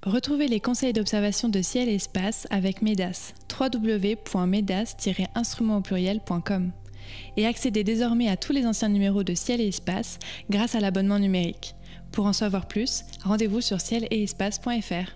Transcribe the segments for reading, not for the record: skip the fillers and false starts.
Retrouvez les conseils d'observation de ciel et espace avec MEDAS, www.medas-instrument-au-pluriel.com. Et accédez désormais à tous les anciens numéros de Ciel et Espace grâce à l'abonnement numérique. Pour en savoir plus, rendez-vous sur ciel-et-espace.fr.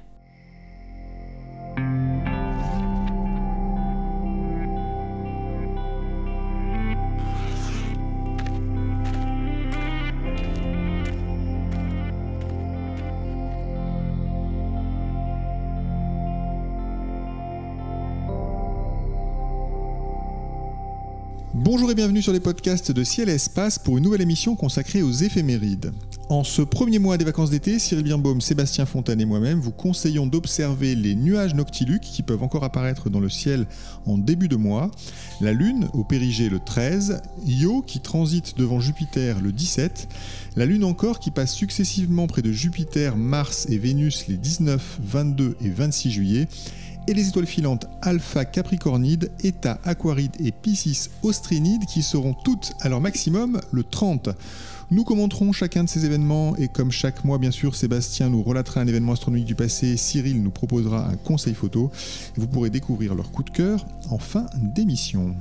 Bonjour et bienvenue sur les podcasts de Ciel et Espace pour une nouvelle émission consacrée aux éphémérides. En ce premier mois des vacances d'été, Cyril Birnbaum, Sébastien Fontaine et moi-même vous conseillons d'observer les nuages noctiluques qui peuvent encore apparaître dans le ciel en début de mois, la Lune au périgée le 13, Io qui transite devant Jupiter le 17, la Lune encore qui passe successivement près de Jupiter, Mars et Vénus les 19, 22 et 26 juillet, et les étoiles filantes Alpha Capricornide, Eta Aquaride et Piscis Austrinide qui seront toutes à leur maximum le 30. Nous commenterons chacun de ces événements et comme chaque mois bien sûr, Sébastien nous relatera un événement astronomique du passé, Cyril nous proposera un conseil photo. Vous pourrez découvrir leur coup de cœur en fin d'émission.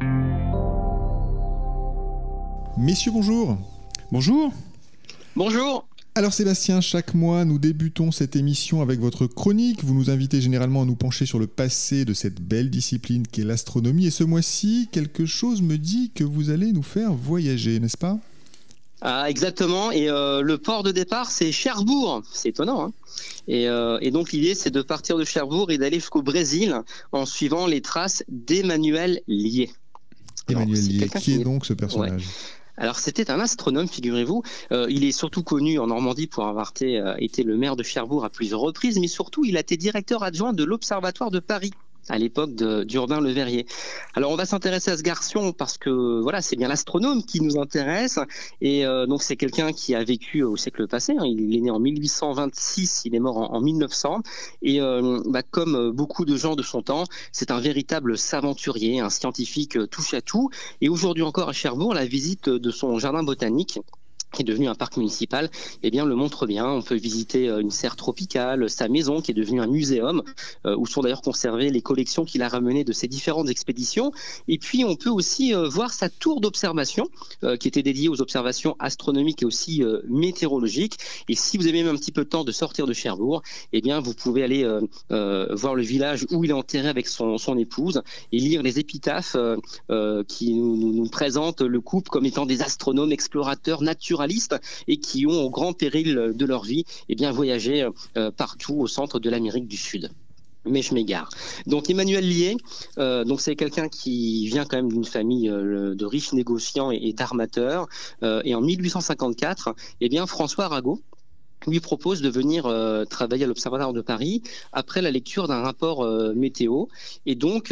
Messieurs, bonjour. Bonjour. Bonjour. Alors Sébastien, chaque mois nous débutons cette émission avec votre chronique. Vous nous invitez généralement à nous pencher sur le passé de cette belle discipline qu'est l'astronomie. Et ce mois-ci, quelque chose me dit que vous allez nous faire voyager, n'est-ce pas ? Ah, exactement. Et le port de départ, c'est Cherbourg. C'est étonnant, hein. Et donc l'idée, c'est de partir de Cherbourg et d'aller jusqu'au Brésil en suivant les traces d'Emmanuel Lié. Emmanuel Lié, qui est donc ce personnage ? Ouais. Alors c'était un astronome, figurez-vous. Il est surtout connu en Normandie pour avoir été le maire de Cherbourg à plusieurs reprises, mais surtout il a été directeur adjoint de l'Observatoire de Paris à l'époque d'Urbain Le Verrier. Alors on va s'intéresser à ce garçon parce que voilà, c'est bien l'astronome qui nous intéresse et donc c'est quelqu'un qui a vécu au siècle passé, hein. Il est né en 1826, il est mort en 1900 et comme beaucoup de gens de son temps, c'est un véritable s'aventurier, un scientifique touche à tout et aujourd'hui encore à Cherbourg, la visite de son jardin botanique qui est devenu un parc municipal, eh bien, le montre bien. On peut visiter une serre tropicale, sa maison qui est devenue un muséum, où sont d'ailleurs conservées les collections qu'il a ramenées de ses différentes expéditions. Et puis, on peut aussi voir sa tour d'observation, qui était dédiée aux observations astronomiques et aussi météorologiques. Et si vous avez même un petit peu de temps de sortir de Cherbourg, eh bien, vous pouvez aller voir le village où il est enterré avec son épouse et lire les épitaphes qui nous présentent le couple comme étant des astronomes, explorateurs, naturalistes et qui ont, au grand péril de leur vie, eh bien, voyagé partout au centre de l'Amérique du Sud. Mais je m'égare. Donc Emmanuel Lié, donc c'est quelqu'un qui vient quand même d'une famille de riches négociants et d'armateurs. Et en 1854, eh bien, François Arago lui propose de venir travailler à l'Observatoire de Paris après la lecture d'un rapport météo. Et donc,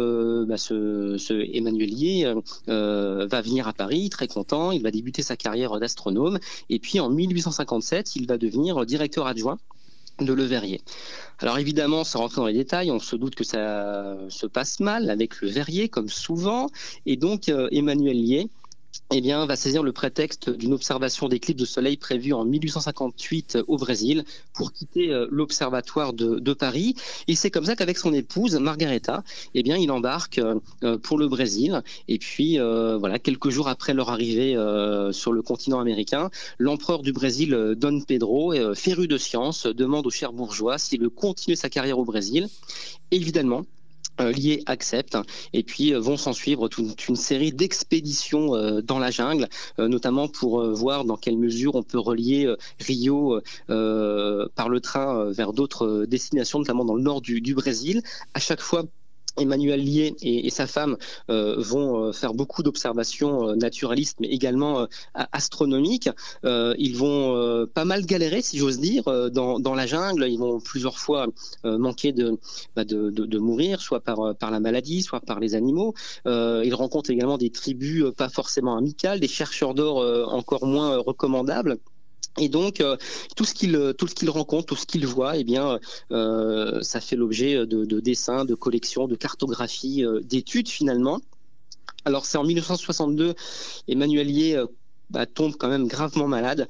ce Emmanuel Lié va venir à Paris, très content. Il va débuter sa carrière d'astronome. Et puis, en 1857, il va devenir directeur adjoint de Le Verrier. Alors évidemment, sans rentrer dans les détails, on se doute que ça se passe mal avec Le Verrier, comme souvent. Et donc, Emmanuel Lié, eh bien, va saisir le prétexte d'une observation d'éclipse de soleil prévue en 1858 au Brésil pour quitter l'observatoire de Paris. Et c'est comme ça qu'avec son épouse, Margareta, eh bien, il embarque pour le Brésil. Et puis, voilà, quelques jours après leur arrivée sur le continent américain, l'empereur du Brésil, Dom Pedro, féru de science, demande aux Cherbourgeois s'il veut continuer sa carrière au Brésil. Évidemment, Lié accepte et puis vont s'en suivre toute une série d'expéditions dans la jungle, notamment pour voir dans quelle mesure on peut relier Rio par le train vers d'autres destinations, notamment dans le nord du Brésil. À chaque fois, Emmanuel Lié et sa femme vont faire beaucoup d'observations naturalistes, mais également astronomiques. Ils vont pas mal galérer, si j'ose dire, dans la jungle. Ils vont plusieurs fois manquer de mourir, soit par la maladie, soit par les animaux. Ils rencontrent également des tribus pas forcément amicales, des chercheurs d'or encore moins recommandables. Et donc, tout ce qu'il rencontre, tout ce qu'il voit, eh bien, ça fait l'objet de dessins, de collections, de cartographies, d'études finalement. Alors, c'est en 1962, Emmanuel Lié tombe quand même gravement malade.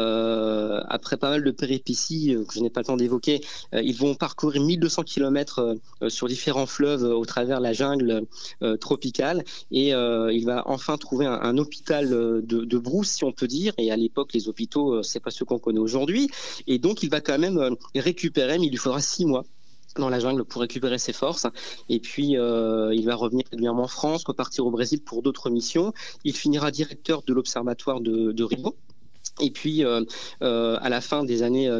Après pas mal de péripéties que je n'ai pas le temps d'évoquer, ils vont parcourir 1200 km sur différents fleuves au travers la jungle tropicale, et il va enfin trouver un hôpital de brousse, si on peut dire. Et à l'époque, les hôpitaux, c'est pas ce qu'on connaît aujourd'hui. Et donc, il va quand même récupérer, mais il lui faudra 6 mois dans la jungle pour récupérer ses forces. Et puis, il va revenir régulièrement en France, repartir au Brésil pour d'autres missions. Il finira directeur de l'Observatoire de Rio. Et puis, à la fin des années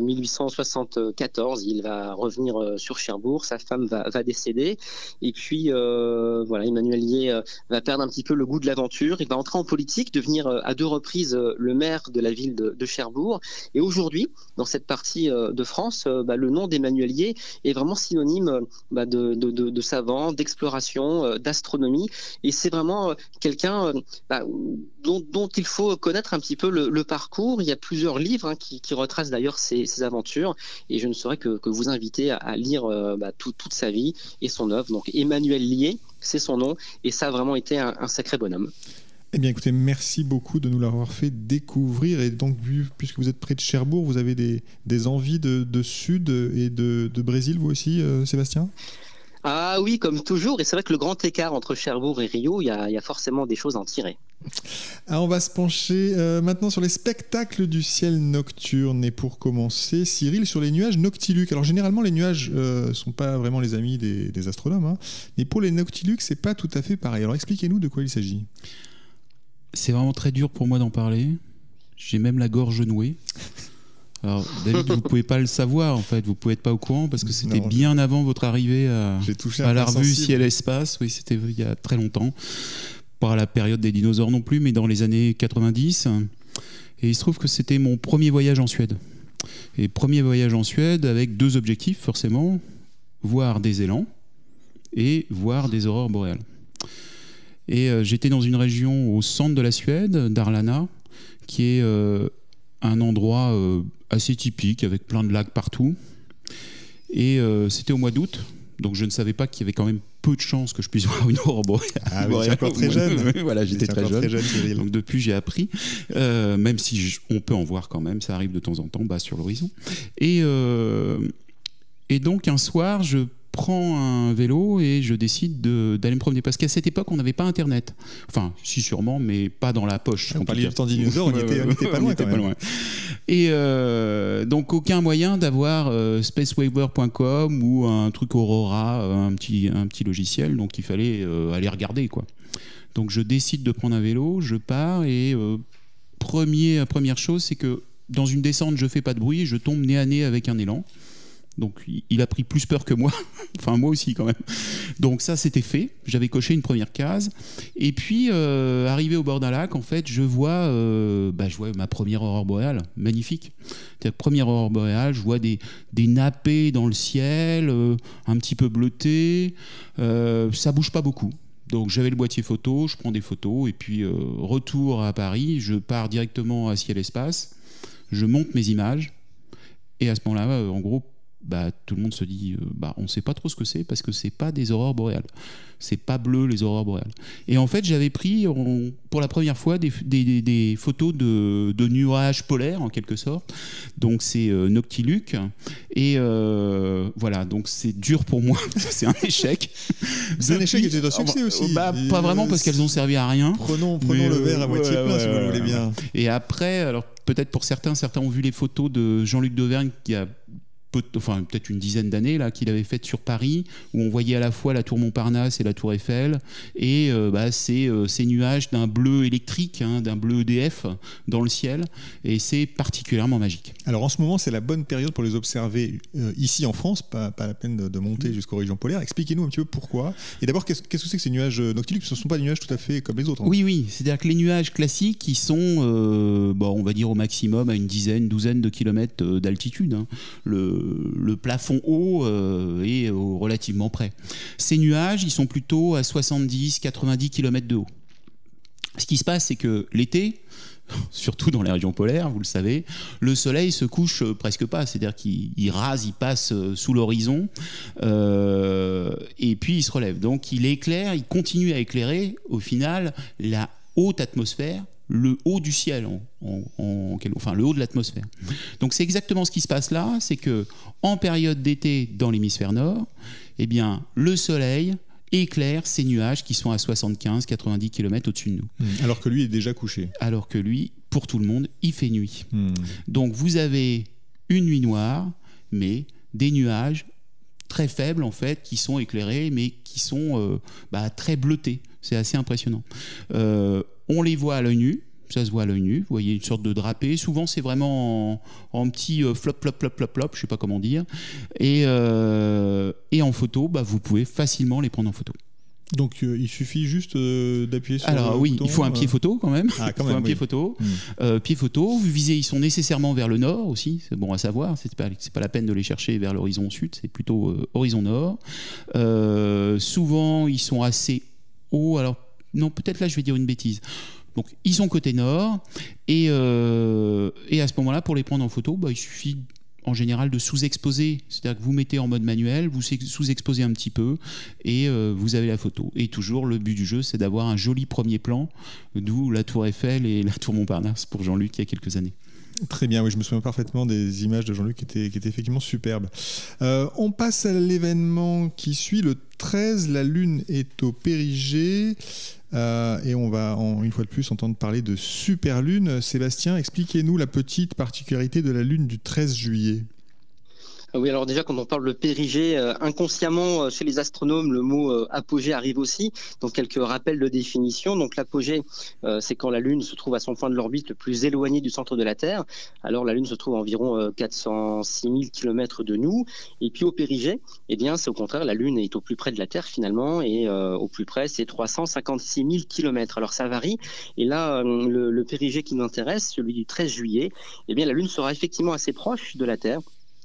1874, il va revenir sur Cherbourg. Sa femme va décéder. Et puis, voilà, Emmanuel Lié va perdre un petit peu le goût de l'aventure. Il va entrer en politique, devenir à 2 reprises le maire de la ville de Cherbourg. Et aujourd'hui, dans cette partie de France, le nom d'Emmanuel Lié est vraiment synonyme de savant, d'exploration, d'astronomie. Et c'est vraiment quelqu'un dont il faut connaître un petit peu le parcours. Il y a plusieurs livres qui retracent d'ailleurs ses aventures, et je ne saurais que vous inviter à lire toute sa vie et son œuvre. Donc Emmanuel Lié, c'est son nom, et ça a vraiment été un sacré bonhomme. Eh bien écoutez, merci beaucoup de nous l'avoir fait découvrir. Et donc, puisque vous êtes près de Cherbourg, vous avez des envies de sud et de Brésil, vous aussi, Sébastien ? Ah oui, comme toujours, et c'est vrai que le grand écart entre Cherbourg et Rio, il y a forcément des choses à en tirer. Alors on va se pencher maintenant sur les spectacles du ciel nocturne, et pour commencer, Cyril, sur les nuages noctiluques. Alors généralement les nuages sont pas vraiment les amis des astronomes, hein, mais pour les noctiluques c'est pas tout à fait pareil. Alors expliquez-nous de quoi il s'agit. C'est vraiment très dur pour moi d'en parler, j'ai même la gorge nouée. Alors David, vous pouvez pas le savoir en fait, vous pouvez être pas au courant parce que c'était bien avant votre arrivée à la revue Ciel-Espace. Oui, c'était il y a très longtemps. Pas à la période des dinosaures non plus, mais dans les années 90. Et il se trouve que c'était mon premier voyage en Suède. Et premier voyage en Suède avec 2 objectifs forcément, voir des élans et voir des aurores boréales. Et j'étais dans une région au centre de la Suède, Dalarna, qui est un endroit assez typique avec plein de lacs partout. Et c'était au mois d'août, donc je ne savais pas qu'il y avait quand même peu de chances que je puisse voir une aurore boréale. Ah oui, j'étais encore très jeune. Voilà, j'étais très jeune. Cyril. Donc depuis, j'ai appris. Même si on peut en voir quand même, ça arrive de temps en temps sur l'horizon. Et donc un soir, je prends un vélo et je décide d'aller me promener. Parce qu'à cette époque, on n'avait pas Internet. Enfin, si sûrement, mais pas dans la poche. On parlait du temps dinosaure, on n'était pas loin quand même. Et donc, aucun moyen d'avoir spacewaver.com ou un truc Aurora, un petit logiciel. Donc, il fallait aller regarder, quoi. Donc, je décide de prendre un vélo, je pars et première chose, c'est que dans une descente, je fais pas de bruit, je tombe nez à nez avec un élan. Donc il a pris plus peur que moi, enfin moi aussi quand même. Donc ça c'était fait, j'avais coché une première case. Et puis arrivé au bord d'un lac, en fait, je vois ma première aurore boréale, magnifique. C'est-à-dire, première aurore boréale, je vois des nappés dans le ciel, un petit peu bleuté, ça bouge pas beaucoup. Donc j'avais le boîtier photo, je prends des photos et puis retour à Paris, je pars directement à Ciel-Espace, je monte mes images et à ce moment-là, en gros, tout le monde se dit on ne sait pas trop ce que c'est parce que c'est pas des aurores boréales, c'est pas bleu les aurores boréales. Et en fait j'avais pris pour la première fois des photos de nuages polaires en quelque sorte, donc c'est noctiluque et voilà, donc c'est dur pour moi. C'est un échec. C'est un échec et c'est un succès aussi. Pas vraiment parce qu'elles ont servi à rien. Prenons le verre à moitié plein si vous voulez bien. Et après, alors peut-être pour certains ont vu les photos de Jean-Luc Dauvergne qui a peut-être une dizaine d'années là, qu'il avait faites sur Paris, où on voyait à la fois la tour Montparnasse et la tour Eiffel, et ces nuages d'un bleu électrique, d'un bleu EDF dans le ciel, et c'est particulièrement magique. Alors en ce moment, c'est la bonne période pour les observer ici en France, pas la peine de monter jusqu'aux régions polaires. Expliquez-nous un petit peu pourquoi. Et d'abord, qu'est-ce que c'est que ces nuages noctiluques? Ce ne sont pas des nuages tout à fait comme les autres. Hein. Oui, c'est-à-dire que les nuages classiques, ils sont, on va dire au maximum à une douzaine de kilomètres d'altitude. Hein. Le plafond haut est relativement près. Ces nuages, ils sont plutôt à 70-90 km de haut. Ce qui se passe, c'est que l'été, surtout dans les régions polaires, vous le savez, le soleil se couche presque pas, c'est-à-dire qu'il rase, il passe sous l'horizon et puis il se relève. Donc il éclaire, il continue à éclairer au final la haute atmosphère le haut du ciel, enfin le haut de l'atmosphère. Donc c'est exactement ce qui se passe là, c'est que en période d'été dans l'hémisphère nord, eh bien le soleil éclaire ces nuages qui sont à 75-90 km au-dessus de nous. Alors que lui est déjà couché. Alors que lui, pour tout le monde, il fait nuit. Donc vous avez une nuit noire, mais des nuages très faibles en fait, qui sont éclairés, mais qui sont très bleutés. C'est assez impressionnant. On les voit à l'œil nu. Ça se voit à l'œil nu, vous voyez une sorte de drapé. Souvent, c'est vraiment en petit flop, flop, flop, flop, flop, je ne sais pas comment dire. Et en photo, vous pouvez facilement les prendre en photo. Donc, il suffit juste d'appuyer sur Alors le oui, bouton, il faut un pied photo quand même. Ah, quand il faut même, un pied photo. Pied photo, vous visez, ils sont nécessairement vers le nord aussi. C'est bon à savoir, c'est pas la peine de les chercher vers l'horizon sud, c'est plutôt horizon nord. Souvent, ils sont assez hauts. Alors, non, peut-être là, je vais dire une bêtise. Donc, ils sont côté nord et à ce moment-là, pour les prendre en photo, il suffit en général de sous-exposer. C'est-à-dire que vous mettez en mode manuel, vous sous-exposez un petit peu et vous avez la photo. Et toujours, le but du jeu, c'est d'avoir un joli premier plan, d'où la Tour Eiffel et la Tour Montparnasse pour Jean-Luc il y a quelques années. Très bien, oui, je me souviens parfaitement des images de Jean-Luc qui étaient effectivement superbes. On passe à l'événement qui suit, le 13, la Lune est au périgée. Et on va une fois de plus entendre parler de superlune. Sébastien, expliquez-nous la petite particularité de la Lune du 13 juillet. Oui, alors déjà, quand on parle de périgée, inconsciemment, chez les astronomes, le mot apogée arrive aussi. Donc, quelques rappels de définition. Donc, l'apogée, c'est quand la Lune se trouve à son point de l'orbite le plus éloigné du centre de la Terre. Alors, la Lune se trouve à environ 406 000 km de nous. Et puis, au périgée, eh bien, c'est au contraire, la Lune est au plus près de la Terre, finalement. Et au plus près, c'est 356 000 km. Alors, ça varie. Et là, le périgée qui m'intéresse, celui du 13 juillet, eh bien, la Lune sera effectivement assez proche de la Terre.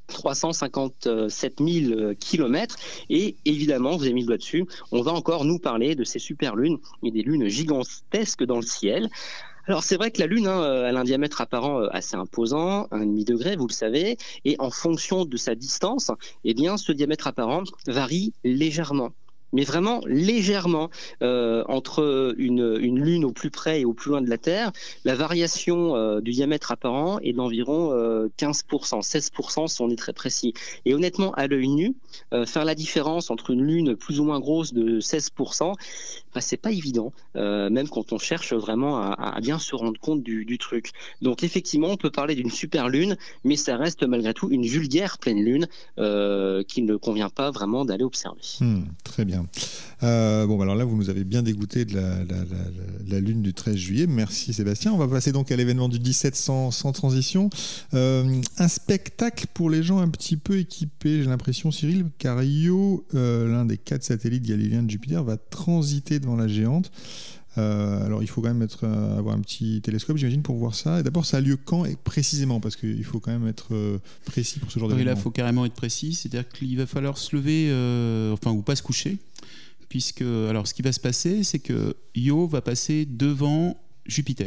357 000 kilomètres et évidemment, vous avez mis le doigt dessus, on va encore nous parler de ces superlunes et des lunes gigantesques dans le ciel. Alors c'est vrai que la Lune, elle a un diamètre apparent assez imposant, 1,5 degré, vous le savez, et en fonction de sa distance, eh bien, ce diamètre apparent varie légèrement. Mais vraiment légèrement entre une Lune au plus près et au plus loin de la Terre, la variation du diamètre apparent est d'environ 15%, 16% si on est très précis. Et honnêtement, à l'œil nu, faire la différence entre une Lune plus ou moins grosse de 16%, c'est pas évident, même quand on cherche vraiment à bien se rendre compte du truc. Donc effectivement, on peut parler d'une super Lune, mais ça reste malgré tout une vulgaire pleine Lune qu'il ne convient pas vraiment d'aller observer. Très bien. Alors là, vous nous avez bien dégoûté de la Lune du 13 juillet. Merci Sébastien. On va passer donc à l'événement du 17 sans transition. Un spectacle pour les gens un petit peu équipés, j'ai l'impression, Cyril, car Io, l'un des 4 satellites galiléens de Jupiter, va transiter devant la géante. Alors il faut quand même avoir un petit télescope, j'imagine, pour voir ça. Et d'abord, ça a lieu quand et précisément, parce qu'il faut quand même être précis pour ce genre d'événement. Là, il faut carrément être précis, c'est-à-dire qu'il va falloir se lever, ou pas se coucher, puisque alors ce qui va se passer, c'est que Io va passer devant Jupiter.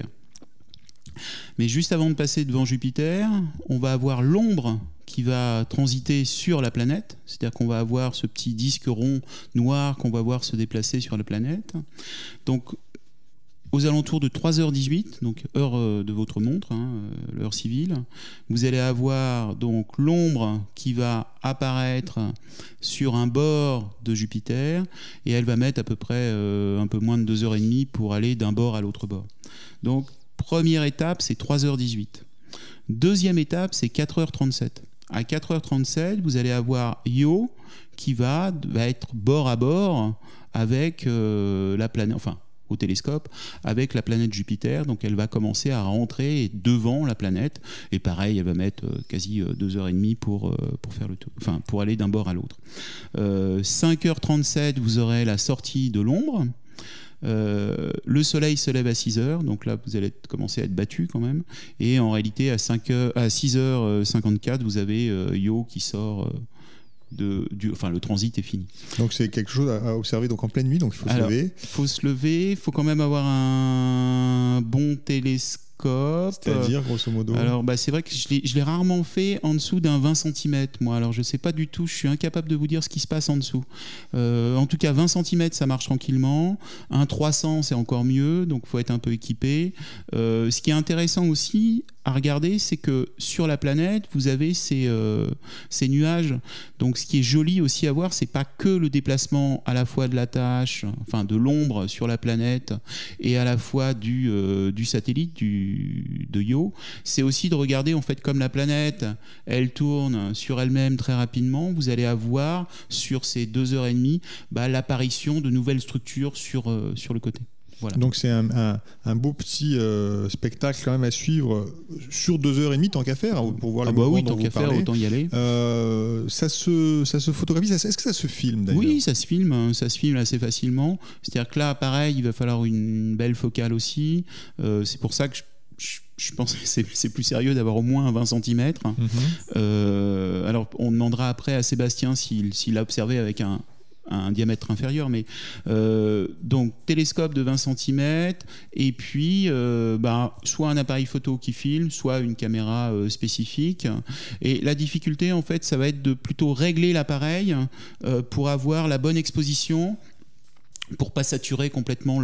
Mais juste avant de passer devant Jupiter, on va avoir l'ombre qui va transiter sur la planète, c'est-à-dire qu'on va avoir ce petit disque rond noir qu'on va voir se déplacer sur la planète. Donc aux alentours de 3h18, donc heure de votre montre, l'heure civile, vous allez avoir donc l'ombre qui va apparaître sur un bord de Jupiter et elle va mettre à peu près un peu moins de 2h30 pour aller d'un bord à l'autre bord. Donc première étape, c'est 3h18. Deuxième étape, c'est 4h37. À 4h37, vous allez avoir Io qui va être bord à bord avec la planète, au télescope, avec la planète Jupiter. Donc elle va commencer à rentrer devant la planète. Et pareil, elle va mettre quasi 2h30 pour faire le tour, pour aller d'un bord à l'autre. 5h37, vous aurez la sortie de l'ombre. Le soleil se lève à 6h, donc là vous allez commencer à être battu quand même, et en réalité à 6h54 vous avez Io qui sort le transit est fini. Donc c'est quelque chose à observer donc en pleine nuit, donc il faut se lever. Il faut se lever, il faut quand même avoir un bon télescope télescope. C'est-à-dire, grosso modo. Alors, c'est vrai que je l'ai rarement fait en dessous d'un 20 cm, moi. Alors, je sais pas du tout, je suis incapable de vous dire ce qui se passe en dessous. En tout cas, 20 cm, ça marche tranquillement. Un 300, c'est encore mieux, donc il faut être un peu équipé. Ce qui est intéressant aussi à regarder, c'est que sur la planète, vous avez ces nuages. Donc, ce qui est joli aussi à voir, c'est pas que le déplacement à la fois de la tâche, enfin de l'ombre sur la planète, et à la fois du satellite, de Io. C'est aussi de regarder, en fait, comme la planète, elle tourne sur elle-même très rapidement, vous allez avoir, sur ces 2h30, l'apparition de nouvelles structures sur le côté. Voilà. Donc c'est un beau petit spectacle quand même à suivre sur 2h30 tant qu'à faire, pour voir le mouvement dont vous parlez. Autant y aller. Ça se photographie, est-ce que ça se filme d'ailleurs? Oui, ça se filme assez facilement. C'est-à-dire que là, pareil, il va falloir une belle focale aussi. C'est pour ça que je pense que c'est plus sérieux d'avoir au moins 20 cm. Alors on demandera après à Sébastien s'il a observé avec un diamètre inférieur, mais donc télescope de 20 cm et puis soit un appareil photo qui filme, soit une caméra spécifique. Et la difficulté, en fait, ça va être de plutôt régler l'appareil pour avoir la bonne exposition, pour pas saturer complètement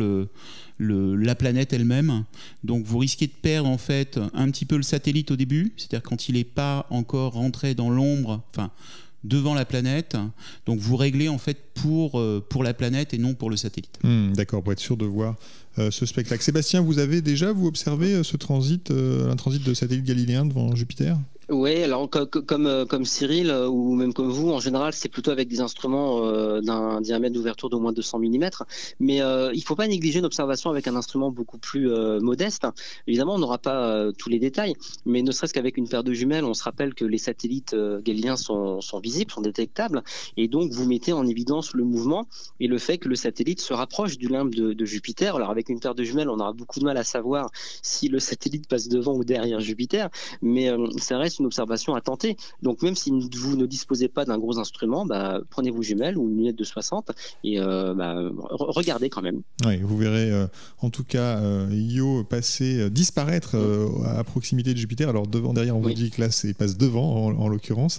la planète elle-même. Donc vous risquez de perdre, en fait, un petit peu le satellite au début, c'est-à-dire quand il n'est pas encore rentré dans l'ombre, devant la planète. Donc vous réglez, en fait, pour la planète et non pour le satellite. D'accord, pour être sûr de voir ce spectacle. Sébastien, vous avez déjà observé un transit de satellite galiléen devant Jupiter? Oui, alors comme Cyril ou même comme vous, en général, c'est plutôt avec des instruments d'un diamètre d'ouverture d'au moins 200 mm. Mais il ne faut pas négliger une observation avec un instrument beaucoup plus modeste. Évidemment, on n'aura pas tous les détails, mais ne serait-ce qu'avec une paire de jumelles, on se rappelle que les satellites galiléens sont visibles, sont détectables, et donc vous mettez en évidence le mouvement et le fait que le satellite se rapproche du limbe de Jupiter. Alors avec une paire de jumelles, on aura beaucoup de mal à savoir si le satellite passe devant ou derrière Jupiter, mais ça reste une observation à tenter. Donc même si vous ne disposez pas d'un gros instrument, prenez vos jumelles ou une lunette de 60 et regardez quand même. Oui, vous verrez en tout cas Io disparaître à proximité de Jupiter. Alors derrière, on vous dit que là, il passe devant en l'occurrence.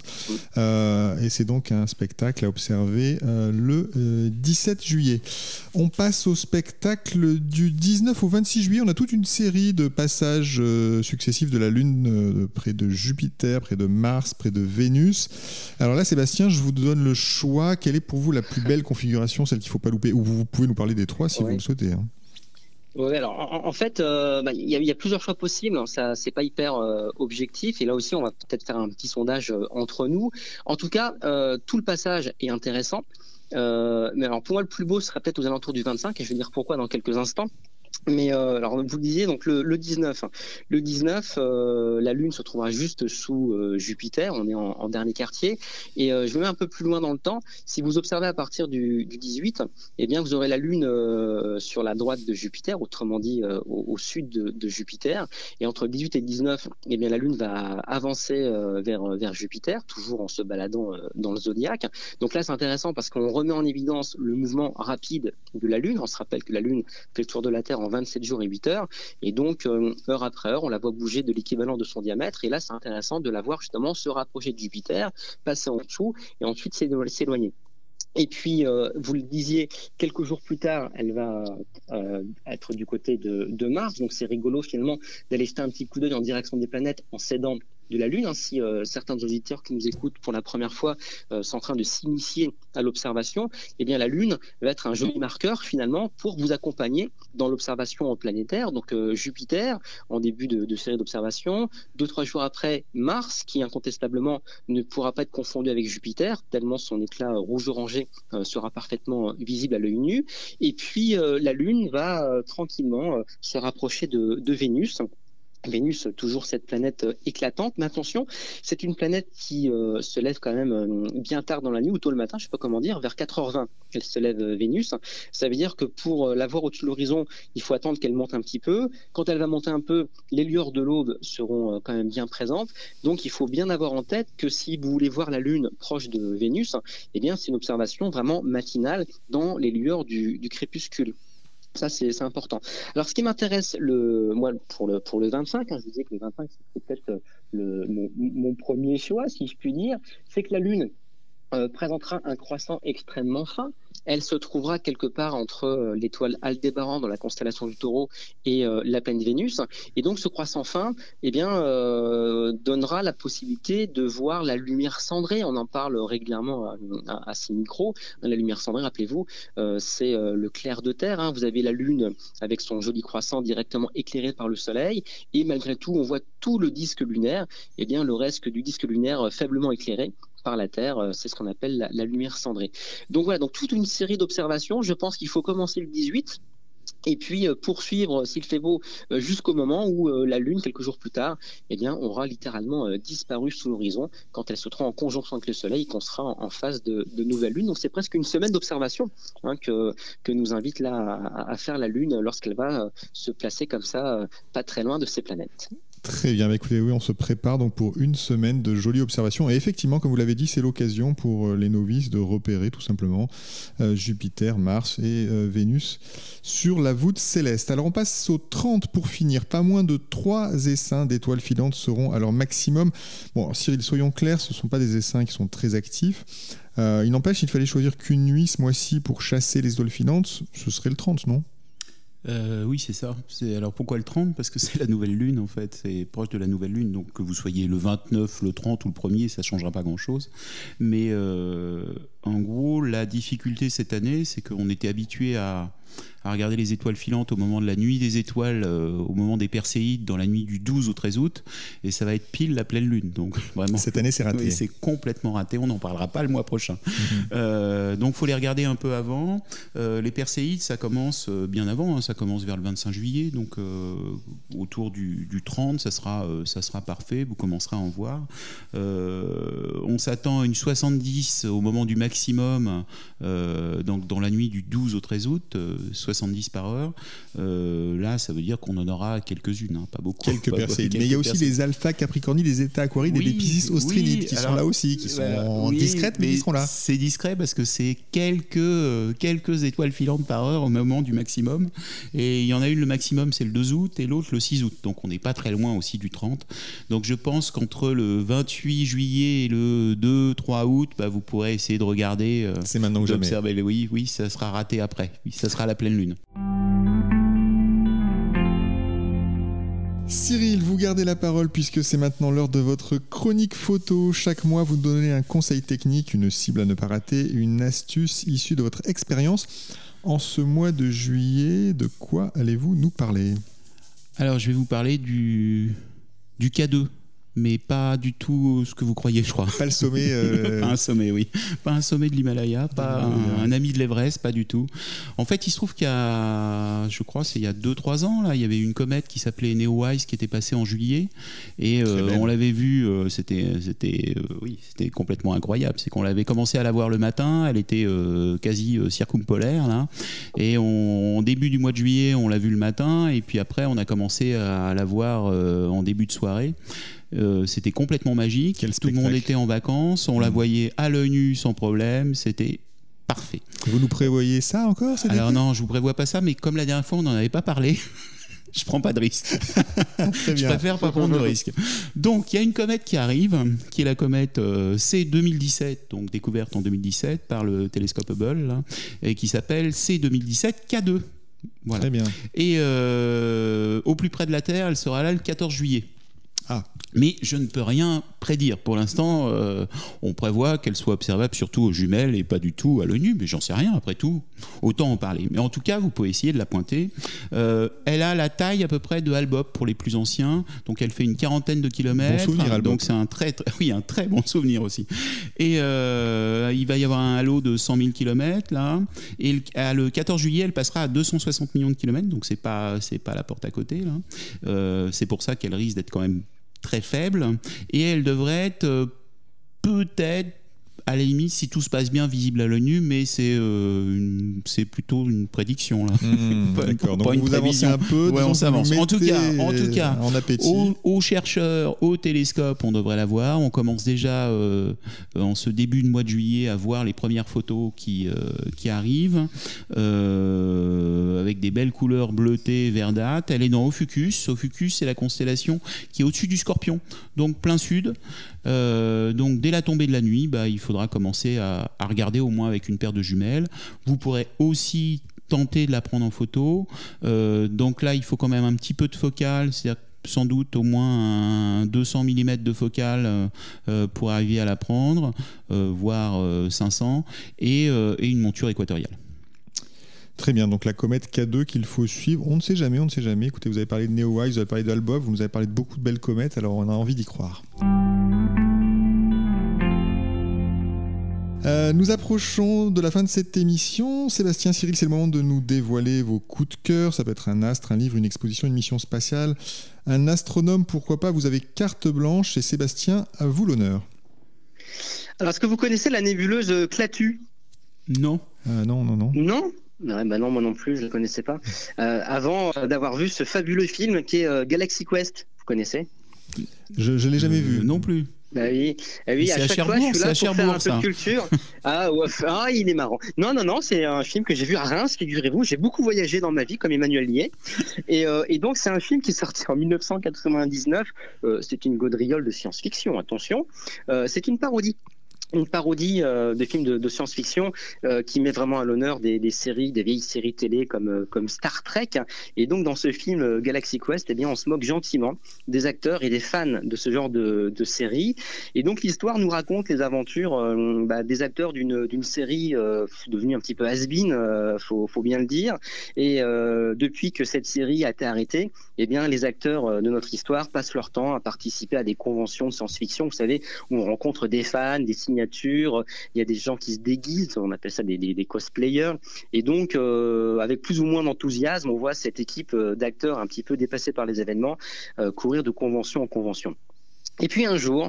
Et c'est donc un spectacle à observer le 17 juillet. On passe au spectacle du 19 au 26 juillet. On a toute une série de passages successifs de la Lune près de Jupiter, près de Mars, près de Vénus. Alors là, Sébastien, je vous donne le choix. Quelle est pour vous la plus belle configuration, celle qu'il ne faut pas louper? Ou vous pouvez nous parler des trois si vous le souhaitez. Oui, alors en fait, il y a plusieurs choix possibles. Ça, c'est pas hyper objectif. Et là aussi, on va peut-être faire un petit sondage entre nous. En tout cas, tout le passage est intéressant. Mais alors pour moi, le plus beau serait peut-être aux alentours du 25, et je vais dire pourquoi dans quelques instants. Mais alors vous le disiez, donc le 19. Le 19, la Lune se trouvera juste sous Jupiter. On est en dernier quartier. Et je vais même un peu plus loin dans le temps. Si vous observez à partir du 18, eh bien vous aurez la Lune sur la droite de Jupiter, autrement dit au sud de Jupiter. Et entre le 18 et le 19, eh bien la Lune va avancer vers Jupiter, toujours en se baladant dans le zodiaque. Donc là, c'est intéressant parce qu'on remet en évidence le mouvement rapide de la Lune. On se rappelle que la Lune fait le tour de la Terre en 27 jours et 8 heures, et donc heure après heure, on la voit bouger de l'équivalent de son diamètre, et là c'est intéressant de la voir justement se rapprocher de Jupiter, passer en dessous, et ensuite s'éloigner. Et puis, vous le disiez, quelques jours plus tard, elle va être du côté de Mars, donc c'est rigolo finalement d'aller jeter un petit coup d'œil en direction des planètes en s'aidant de la Lune. Si certains auditeurs qui nous écoutent pour la première fois sont en train de s'initier à l'observation, eh bien la Lune va être un joli marqueur finalement pour vous accompagner dans l'observation planétaire. Donc Jupiter en début de série d'observations, 2-3 jours après Mars, qui incontestablement ne pourra pas être confondu avec Jupiter tellement son éclat rouge-orangé sera parfaitement visible à l'œil nu. Et puis la Lune va tranquillement se rapprocher de Vénus. Vénus, toujours cette planète éclatante, mais attention, c'est une planète qui se lève quand même bien tard dans la nuit, ou tôt le matin, je ne sais pas comment dire, vers 4h20, elle se lève Vénus. Ça veut dire que pour la voir au-dessus de l'horizon, il faut attendre qu'elle monte un petit peu. Quand elle va monter un peu, les lueurs de l'aube seront quand même bien présentes. Donc il faut bien avoir en tête que si vous voulez voir la Lune proche de Vénus, eh bien c'est une observation vraiment matinale dans les lueurs du crépuscule. Ça, c'est important. Alors, ce qui m'intéresse, moi, pour le 25, je disais que le 25, c'est peut-être mon premier choix, si je puis dire, c'est que la Lune présentera un croissant extrêmement fin. Elle se trouvera quelque part entre l'étoile Aldébaran dans la constellation du Taureau et la pleine Vénus. Et donc, ce croissant fin donnera la possibilité de voir la lumière cendrée. On en parle régulièrement à ces micros. La lumière cendrée, rappelez-vous, c'est le clair de terre. Hein. Vous avez la Lune avec son joli croissant directement éclairé par le Soleil. Et malgré tout, on voit tout le disque lunaire. Eh bien, le reste du disque lunaire faiblement éclairé par la Terre, c'est ce qu'on appelle la lumière cendrée. Donc voilà, donc toute une série d'observations. Je pense qu'il faut commencer le 18 et puis poursuivre, s'il fait beau, jusqu'au moment où la Lune, quelques jours plus tard, eh bien, aura littéralement disparu sous l'horizon quand elle se trouve en conjonction avec le Soleil et qu'on sera en phase de nouvelle Lune. Donc c'est presque une semaine d'observation que nous invite là à faire la Lune lorsqu'elle va se placer comme ça, pas très loin de ses planètes. Très bien, écoutez, oui, on se prépare donc pour une semaine de jolies observations. Et effectivement, comme vous l'avez dit, c'est l'occasion pour les novices de repérer tout simplement Jupiter, Mars et Vénus sur la voûte céleste. Alors on passe au 30 pour finir. Pas moins de 3 essaims d'étoiles filantes seront à leur maximum. Bon, Cyril, soyons clairs, ce ne sont pas des essaims qui sont très actifs. Il n'empêche, il fallait choisir qu'une nuit ce mois-ci pour chasser les étoiles filantes. Ce serait le 30, non ? Oui, c'est ça. Alors pourquoi le 30 ? Parce que c'est la nouvelle lune en fait, c'est proche de la nouvelle lune, donc que vous soyez le 29, le 30 ou le 1er, ça ne changera pas grand-chose. Mais en gros, la difficulté cette année, c'est qu'on était habitué à regarder les étoiles filantes au moment de la nuit des étoiles, au moment des Perséides, dans la nuit du 12 au 13 août, et ça va être pile la pleine lune. Donc vraiment, cette année, c'est raté. Oui, c'est complètement raté, on n'en parlera pas le mois prochain. Donc il faut les regarder un peu avant. Les Perséides, ça commence bien avant, hein, ça commence vers le 25 juillet, donc autour du 30, ça sera parfait, vous commencerez à en voir. On s'attend à une 70 au moment du maximum, donc dans la nuit du 12 au 13 août, 70 par heure. Là, ça veut dire qu'on en aura quelques-unes, hein, pas beaucoup. Quelques Perséides. Mais il y a aussi les Alpha Capricorni, les Zeta Aquarides et les Piscis Austrinides qui sont là aussi, qui sont discrètes, mais qui seront là. C'est discret parce que c'est quelques étoiles filantes par heure au moment du maximum. Et il y en a une, le maximum, c'est le 2 août et l'autre, le 6 août. Donc on n'est pas très loin aussi du 30. Donc je pense qu'entre le 28 juillet et le 2-3 août, vous pourrez essayer de regarder. C'est maintenant que jamais. Oui, ça sera raté après. Oui, ça sera la pleine lune. Cyril, vous gardez la parole puisque c'est maintenant l'heure de votre chronique photo. Chaque mois, vous donnez un conseil technique, une cible à ne pas rater, une astuce issue de votre expérience. En ce mois de juillet, de quoi allez-vous nous parler ? Alors, je vais vous parler du K2. Mais pas du tout ce que vous croyez, je crois. Pas le sommet. Pas un sommet, oui. Pas un sommet de l'Himalaya, pas un ami de l'Everest, pas du tout. En fait, il se trouve qu'il y a, je crois, c'est il y a 2-3 ans, là, il y avait une comète qui s'appelait Neowise qui était passée en juillet. Et on l'avait vue, c'était complètement incroyable. C'est qu'on l'avait commencé à la voir le matin, elle était quasi circumpolaire, là. Et en début du mois de juillet, on l'a vue le matin. Et puis après, on a commencé à la voir en début de soirée. C'était complètement magique, tout le monde était en vacances, on la voyait à l'œil nu sans problème, c'était parfait. Vous nous prévoyez ça encore ? Alors non, je vous prévois pas ça, mais comme la dernière fois on n'en avait pas parlé, je prends pas de risque. Je préfère pas prendre de risque. Donc il y a une comète qui arrive, qui est la comète C2017, donc découverte en 2017 par le télescope Hubble, là, et qui s'appelle C2017 K2. Voilà. Très bien. Et au plus près de la Terre, elle sera là le 14 juillet. Ah. Mais je ne peux rien prédire. Pour l'instant, on prévoit qu'elle soit observable surtout aux jumelles et pas du tout à l'œil nu, mais j'en sais rien après tout. Autant en parler. Mais en tout cas, vous pouvez essayer de la pointer. Elle a la taille à peu près de Hale-Bopp pour les plus anciens. Donc elle fait une 40aine de kilomètres. Bon souvenir, Hale-Bopp. Donc c'est un très bon souvenir aussi. Et il va y avoir un halo de 100 000 km là. Et le 14 juillet, elle passera à 260 millions de kilomètres. Donc c'est pas la porte à côté là. C'est pour ça qu'elle risque d'être quand même très faible, et elle devrait être peut-être à la limite, si tout se passe bien, visible à l'œil nu, mais c'est plutôt une prédiction là. D'accord. Pas Donc une vous avancez prévision. un peu. Ouais, on s'avance. En tout cas, en appétit. aux chercheurs, aux télescopes, on devrait la voir. On commence déjà en ce début de mois de juillet à voir les premières photos qui arrivent avec des belles couleurs bleutées, verdâtres. Elle est dans Ophiuchus. Ophiuchus, c'est la constellation qui est au-dessus du Scorpion, donc plein sud. Donc dès la tombée de la nuit, il faudra commencer à regarder au moins avec une paire de jumelles. Vous pourrez aussi tenter de la prendre en photo. Donc là, il faut quand même un petit peu de focale, c'est-à-dire sans doute au moins un 200 mm de focale pour arriver à la prendre, voire 500, et une monture équatoriale. Très bien, donc la comète K2 qu'il faut suivre, on ne sait jamais. Écoutez, vous avez parlé de Neowise, vous avez parlé d'Albov, vous nous avez parlé de beaucoup de belles comètes, alors on a envie d'y croire. Nous approchons de la fin de cette émission. Sébastien, Cyril, c'est le moment de nous dévoiler vos coups de cœur. Ça peut être un astre, un livre, une exposition, une mission spatiale, un astronome, pourquoi pas. Vous avez carte blanche et Sébastien, à vous l'honneur. Alors, est-ce que vous connaissez la nébuleuse Clatu ? Non. Non ? Ouais, non, moi non plus, je ne le connaissais pas. Avant d'avoir vu ce fabuleux film qui est Galaxy Quest, vous connaissez ? Je ne l'ai jamais vu. Non plus. Oui, à chaque fois, je suis là pour faire un peu de culture. Il est marrant. Non, c'est un film que j'ai vu à Reims, figurez-vous. J'ai beaucoup voyagé dans ma vie, comme Emmanuel Nier. Et donc, c'est un film qui est sorti en 1999. C'est une gaudriole de science-fiction, attention. C'est une parodie. Une parodie de films de science-fiction qui met vraiment à l'honneur des vieilles séries télé comme Star Trek. Et donc dans ce film Galaxy Quest, on se moque gentiment des acteurs et des fans de ce genre de série. Et donc l'histoire nous raconte les aventures des acteurs d'une série devenue un petit peu has-been, faut bien le dire. Et depuis que cette série a été arrêtée, les acteurs de notre histoire passent leur temps à participer à des conventions de science-fiction, vous savez, où on rencontre des fans, des signatures, il y a des gens qui se déguisent, on appelle ça des cosplayers, et donc avec plus ou moins d'enthousiasme, on voit cette équipe d'acteurs un petit peu dépassés par les événements courir de convention en convention. Et puis un jour,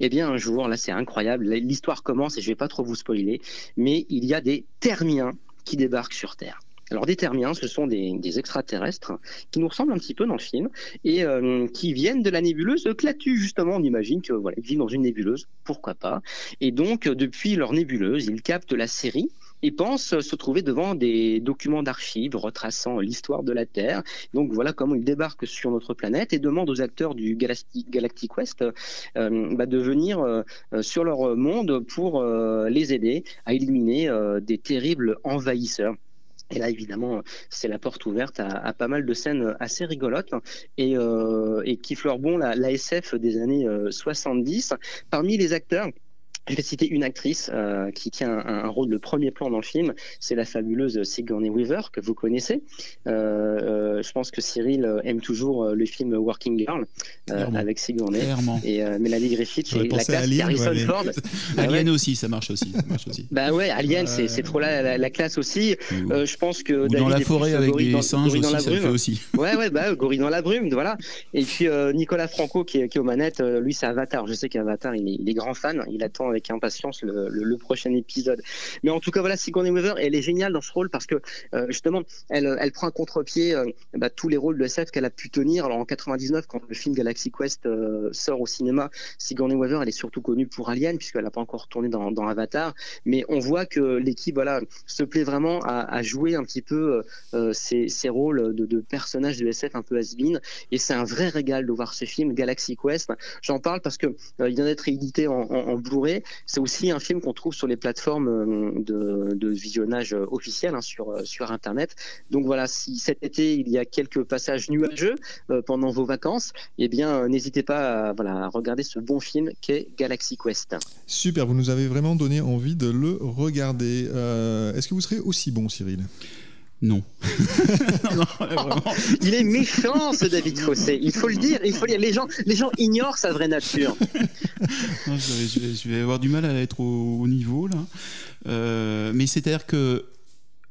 là c'est incroyable, l'histoire commence et je vais pas trop vous spoiler, mais il y a des Thermiens qui débarquent sur Terre. Alors des Thermiens, ce sont des extraterrestres qui nous ressemblent un petit peu dans le film et qui viennent de la nébuleuse Clatu, justement. On imagine qu'ils vivent dans une nébuleuse, pourquoi pas. Et donc depuis leur nébuleuse, ils captent la série et pensent se trouver devant des documents d'archives retraçant l'histoire de la Terre. Donc voilà comment ils débarquent sur notre planète et demandent aux acteurs du Galaxy Quest de venir sur leur monde pour les aider à éliminer des terribles envahisseurs. Et là, évidemment, c'est la porte ouverte à pas mal de scènes assez rigolotes et qui fleurent bon la SF des années 70. Parmi les acteurs, je vais citer une actrice qui tient un rôle de premier plan dans le film, c'est la fabuleuse Sigourney Weaver, que vous connaissez. Je pense que Cyril aime toujours le film Working Girl avec Sigourney et Mélanie Griffith et la classe, Harrison Ford. Alien aussi, ça marche aussi. Alien, c'est trop la classe aussi. Je pense que dans la forêt avec des singes aussi, ça le fait aussi. Gorille dans la brume, voilà. Et puis Nicolas Franco qui est aux manettes, lui c'est Avatar. Je sais qu'Avatar, il est grand fan, il attend avec impatience le prochain épisode. Mais en tout cas, voilà, Sigourney Weaver, elle est géniale dans ce rôle parce que justement, elle prend à contre-pied tous les rôles de SF qu'elle a pu tenir. Alors en 99, quand le film Galaxy Quest sort au cinéma, Sigourney Weaver, elle est surtout connue pour Alien puisqu'elle n'a pas encore tourné dans Avatar. Mais on voit que l'équipe, se plaît vraiment à jouer un petit peu ces rôles de personnages de SF un peu has-been. Et c'est un vrai régal de voir ce film Galaxy Quest. J'en parle parce que il vient d'être réédité en Blu-ray. C'est aussi un film qu'on trouve sur les plateformes de visionnage officielles sur Internet. Donc voilà, si cet été il y a quelques passages nuageux pendant vos vacances, n'hésitez pas à regarder ce bon film qu'est Galaxy Quest. Super, vous nous avez vraiment donné envie de le regarder. Est-ce que vous serez aussi bon, Cyril ? Non. Non, vraiment. Il est méchant, ce David Fossé. Il faut le dire. Les gens ignorent sa vraie nature. Non, je vais avoir du mal à être au niveau là. Mais c'est-à-dire que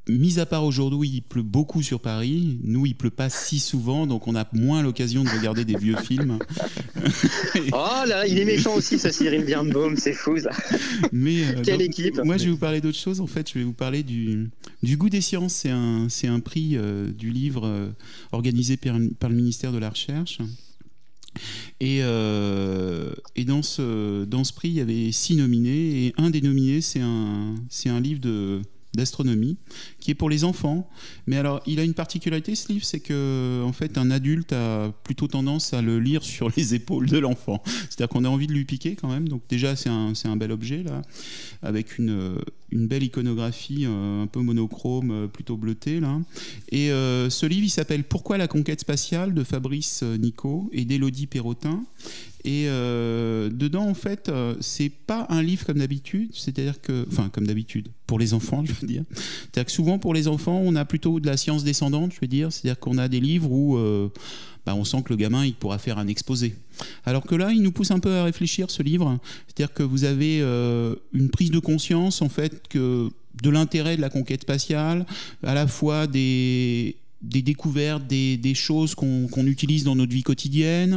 mis à part aujourd'hui, il pleut beaucoup sur Paris. Nous, il pleut pas si souvent, donc on a moins l'occasion de regarder des vieux films. Oh là, il est méchant aussi, ce Cyril Birnbaum, c'est fou ça. Mais quelle équipe. Moi, je vais vous parler d'autre chose. En fait, je vais vous parler du Goût des sciences. C'est un prix du livre organisé par le ministère de la Recherche. Et dans ce prix, il y avait 6 nominés. Et un des nominés, c'est un livre d'astronomie qui est pour les enfants. Mais alors, il a une particularité, ce livre, c'est que en fait, un adulte a plutôt tendance à le lire sur les épaules de l'enfant. C'est-à-dire qu'on a envie de lui piquer quand même. Donc déjà, c'est un bel objet là, avec une belle iconographie un peu monochrome, plutôt bleutée là. Et ce livre, il s'appelle Pourquoi la conquête spatiale de Fabrice Nico et d'Élodie Perrotin. Et dedans, en fait, c'est pas un livre comme d'habitude, comme d'habitude, pour les enfants, je veux dire. C'est-à-dire que souvent, pour les enfants, on a plutôt de la science descendante, je veux dire. C'est-à-dire qu'on a des livres où on sent que le gamin, il pourra faire un exposé. Alors que là, il nous pousse un peu à réfléchir, ce livre. C'est-à-dire que vous avez une prise de conscience, en fait, de l'intérêt de la conquête spatiale, à la fois des découvertes, des choses qu'on utilise dans notre vie quotidienne.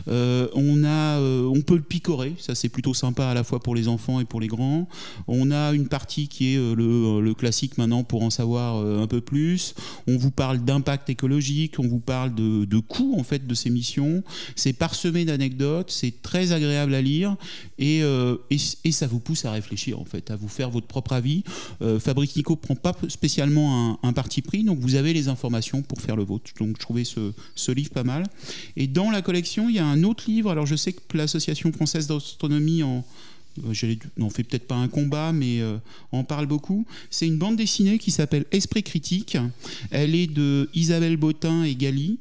On peut le picorer, ça c'est plutôt sympa à la fois pour les enfants et pour les grands. On a une partie qui est le classique maintenant pour en savoir un peu plus. On vous parle d'impact écologique, on vous parle de coûts en fait de ces missions. C'est parsemé d'anecdotes, c'est très agréable à lire et ça vous pousse à réfléchir en fait, à vous faire votre propre avis. Fabrice Nico ne prend pas spécialement un parti pris, donc vous avez les informations pour faire le vôtre. Donc je trouvais ce livre pas mal. Et dans la collection, il y a un autre livre. Alors je sais que l'Association française d'astronomie en fait peut-être pas un combat, mais en parle beaucoup. C'est une bande dessinée qui s'appelle Esprit critique. Elle est de Isabelle Bottin et Gali.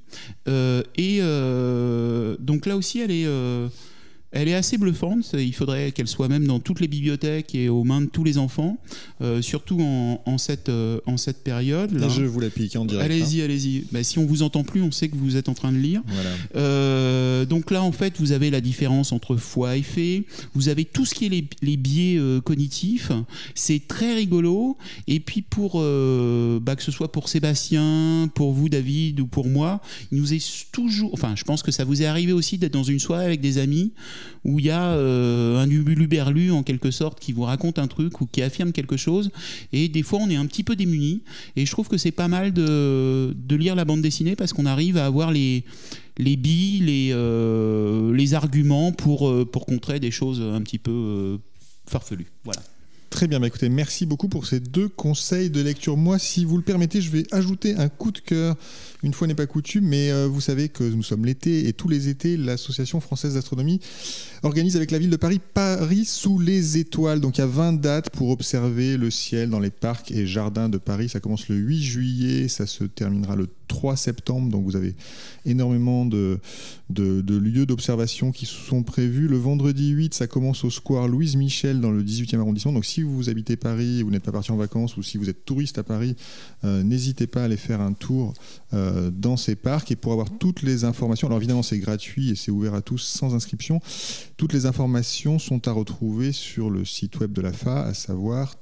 Donc là aussi, elle est assez bluffante. Il faudrait qu'elle soit même dans toutes les bibliothèques et aux mains de tous les enfants, surtout en cette période. Là. Je vous la pique en direct. Allez-y. Bah, si on vous entend plus, on sait que vous êtes en train de lire. Voilà. Donc là, en fait, vous avez la différence entre foi et fait. Vous avez tout ce qui est les biais cognitifs. C'est très rigolo. Et puis que ce soit pour Sébastien, pour vous, David, ou pour moi, il nous est toujours. Enfin, je pense que ça vous est arrivé aussi d'être dans une soirée avec des amis où il y a un huluberlu en quelque sorte qui vous raconte un truc ou qui affirme quelque chose, et des fois on est un petit peu démunis, et je trouve que c'est pas mal de lire la bande dessinée parce qu'on arrive à avoir les billes, les arguments pour contrer des choses un petit peu farfelues. Voilà. Très bien, écoutez, merci beaucoup pour ces 2 conseils de lecture. Moi, si vous le permettez, je vais ajouter un coup de cœur. Une fois n'est pas coutume, mais vous savez que nous sommes l'été, et tous les étés, l'Association française d'astronomie organise avec la ville de Paris sous les étoiles. Donc il y a 20 dates pour observer le ciel dans les parcs et jardins de Paris. Ça commence le 8 juillet, ça se terminera le 3 septembre. Donc vous avez énormément de lieux d'observation qui sont prévus. Le vendredi 8, ça commence au square Louise Michel dans le 18e arrondissement. Donc si vous habitez Paris et vous n'êtes pas parti en vacances, ou si vous êtes touriste à Paris, n'hésitez pas à aller faire un tour dans ces parcs. Et pour avoir toutes les informations, alors évidemment c'est gratuit et c'est ouvert à tous sans inscription, toutes les informations sont à retrouver sur le site web de l'AFA, à savoir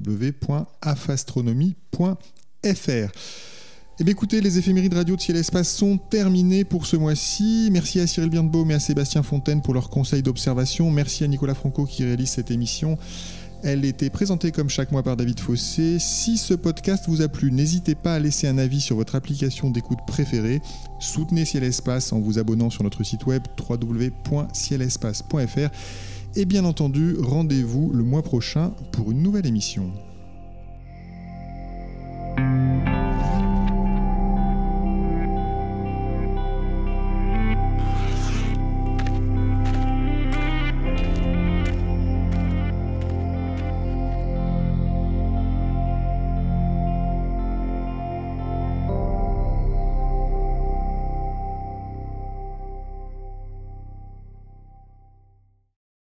www.afastronomie.fr. Eh bien écoutez, les éphémérides radio de Ciel et Espace sont terminées pour ce mois-ci. Merci à Cyril Birnbaum et à Sébastien Fontaine pour leurs conseils d'observation. Merci à Nicolas Franco qui réalise cette émission. Elle était présentée comme chaque mois par David Fossé. Si ce podcast vous a plu, n'hésitez pas à laisser un avis sur votre application d'écoute préférée. Soutenez Ciel et Espace en vous abonnant sur notre site web www.cielespace.fr. Et bien entendu, rendez-vous le mois prochain pour une nouvelle émission.